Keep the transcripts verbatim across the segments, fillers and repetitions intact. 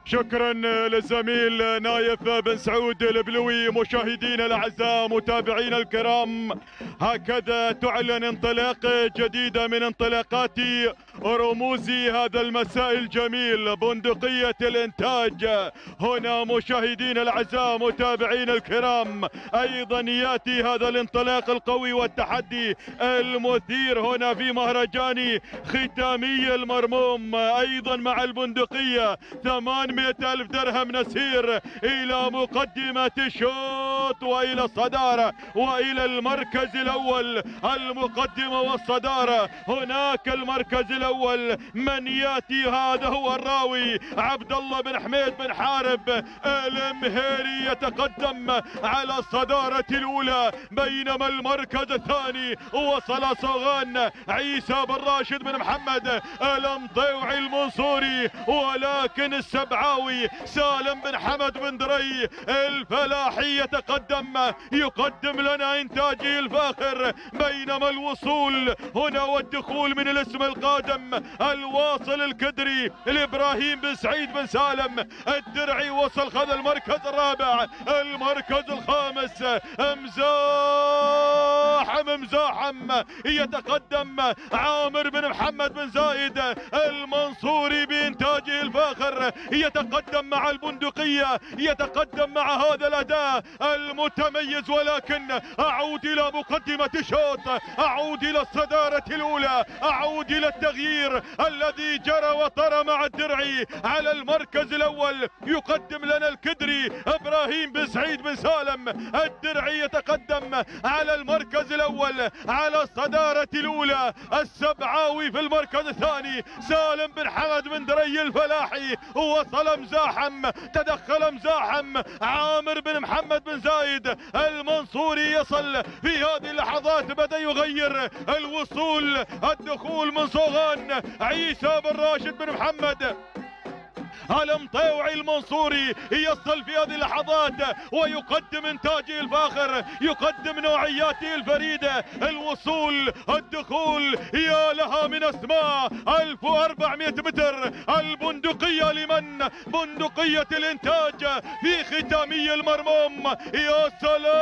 شكرا للزميل نايف بن سعود البلوي. مشاهدينا الاعزاء متابعينا الكرام، هكذا تعلن انطلاقه جديده من انطلاقات رموز هذا المساء الجميل، بندقية الانتاج. هنا مشاهدينا الاعزاء متابعينا الكرام، ايضا ياتي هذا الانطلاق القوي والتحدي المثير هنا في مهرجان ختامي المرموم، ايضا مع البندقية. ثمانمئة ألف درهم نسير إلى مقدمة الشوط وإلى الصدارة وإلى المركز الأول. المقدمة والصدارة، هناك المركز الأول من يأتي، هذا هو الراوي عبد الله بن حميد بن حارب المهيري يتقدم على الصدارة الأولى، بينما المركز الثاني وصل صوغان عيسى بن راشد بن محمد المطيوعي المنصوري، ولكن السبعاوي سالم بن حمد بن دري الفلاحي يتقدم يقدم لنا انتاجه الفاخر، بينما الوصول هنا والدخول من الاسم القادم الواصل الكدري لابراهيم بن سعيد بن سالم الدرعي، وصل خذ المركز الرابع. المركز الخامس مزاحم مزاحم يتقدم عامر بن محمد بن زايد المنصوري بانتاجه الفاخر، يتقدم مع البندقية، يتقدم مع هذا الأداء المتميز. ولكن أعود إلى مقدمة الشوط، أعود إلى الصدارة الأولى، أعود إلى التغيير الذي جرى وطرى مع الدرعي على المركز الأول. يقدم لنا الكدري إبراهيم بن سعيد بن سالم الدرعي يتقدم على المركز الأول على الصدارة الأولى. السبعاوي في المركز الثاني، سالم بن حمد بن دري الفلاحي وصل مزاحم، تدخل مزاحم عامر بن محمد بن زايد المنصوري يصل في هذه اللحظات، بدأ يغير الوصول، الدخول من صوغان عيسى بن راشد بن محمد المطيوعي المنصوري يصل في هذه اللحظات ويقدم انتاجه الفاخر، يقدم نوعياته الفريدة. الوصول، الدخول، يا لها من اسماء. ألف وأربعمئة متر، البندقية لمن؟ بندقية الانتاج في ختامي المرموم. يا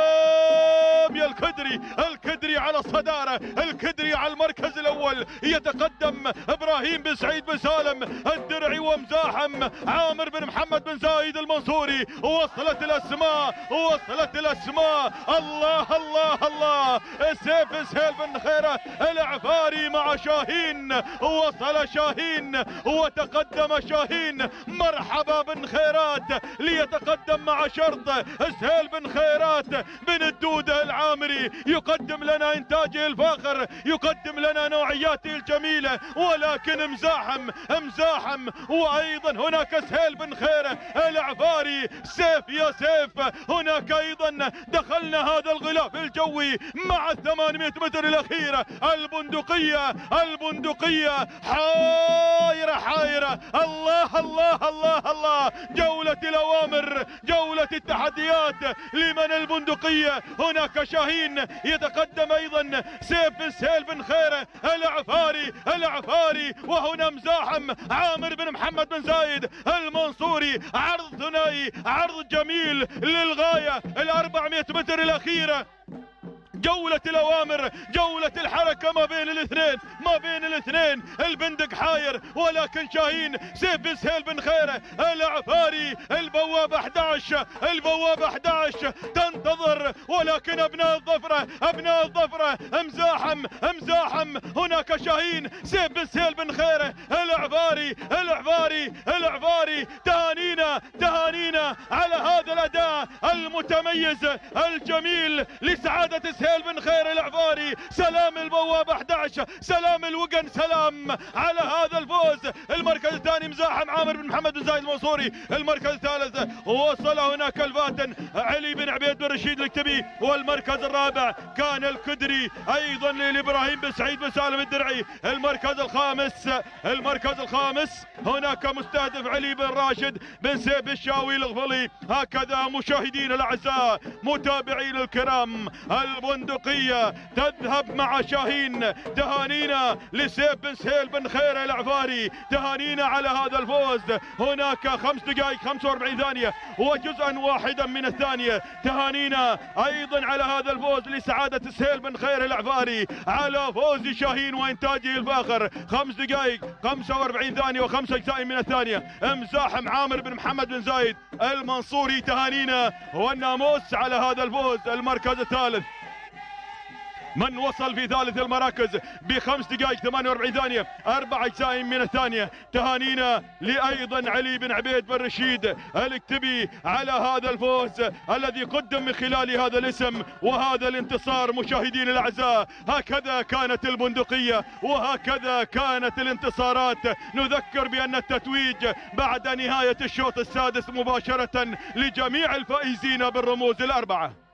سلام يا الكدري، الكدري على الصدارة، الكدري على المركز الاول. يتقدم ابراهيم بن سعيد بن سالم الدرعي ومزاحم عامر بن محمد بن زايد المنصوري. وصلت الاسماء، وصلت الاسماء. الله الله الله، سيف سهيل بن خيره العفاري مع شاهين. وصل شاهين وتقدم شاهين. مرحبا بن خيرات ليتقدم مع شرط سهيل بن خيرات بن الدودة العامري، يقدم لنا انتاجه الفاخر، يقدم لنا نوعياته الجميلة. ولكن مزاحم مزاحم، وايضا هناك سهيل بن خيره العفاري. سيف يا سيف، هناك ايضا دخلنا هذا الغلاف الجوي مع الثمانمئة متر الاخيره. البندقيه البندقيه حايره حايره. الله الله الله الله، جوله الاوامر، جوله التحديات لمن؟ البندقيه. هناك شاهين يتقدم ايضا سيف سهيل بن خيره العفاري العفاري وهنا مزاحم عامر بن محمد بن زايد المنصوري. عرض ثنائي، عرض جميل للغاية. الأربعمئة متر الأخيرة، جولة الأوامر، جولة الحركة ما بين الاثنين، ما بين الاثنين. البندق حاير، ولكن شاهين سيف سهيل بن خيره العفاري. البوابة أحد عشر، البوابة أحد عشر تنتظر، ولكن أبناء الظفرة، أبناء الظفرة مزاحم مزاحم. هناك شاهين سيف سهيل بن خيره العفاري العفاري العفاري. تهانينا تهانينا على هذا الأداء المتميز الجميل لسعادة سهيل بن خير العفاري. سلام البوابة أحد عشر، سلام الوقن، سلام على هذا الفوز. المركز الثاني مزاحم عامر بن محمد بن زايد المنصوري. المركز الثالث وصل هناك الفاتن علي بن عبيد بن رشيد الكتبي. والمركز الرابع كان الكدري ايضا لابراهيم بن سعيد بن سالم الدرعي. المركز الخامس، المركز الخامس هناك مستهدف علي بن راشد بن سيف الشاوي الفيصلي. هكذا مشاهدينا الاعزاء متابعينا الكرام، البندقية تذهب مع شاهين. تهانينا لسيف بن سهيل بن خير العفاري، تهانينا على هذا الفوز. هناك خمس دقائق خمسة وأربعين ثانية وجزءا واحدا من الثانية. تهانينا ايضا على هذا الفوز لسعادة سهيل بن خير العفاري على فوز شاهين وانتاجه الفاخر. خمس دقائق خمسة وأربعين ثانية وخمسة اجزاء من الثانية. مزاحم عامر بن محمد بن زايد المنصوري، تهانينا والناموس على هذا الفوز. المركز الثالث من وصل في ثالث المراكز بخمس دقائق ثمانية وأربعين ثانية أربع أجزاء من الثانية. تهانينا لأيضا علي بن عبيد بن رشيد الكتبي على هذا الفوز الذي قدم من خلال هذا الاسم وهذا الانتصار. مشاهدينا الأعزاء، هكذا كانت البندقية وهكذا كانت الانتصارات. نذكر بأن التتويج بعد نهاية الشوط السادس مباشرة لجميع الفائزين بالرموز الأربعة.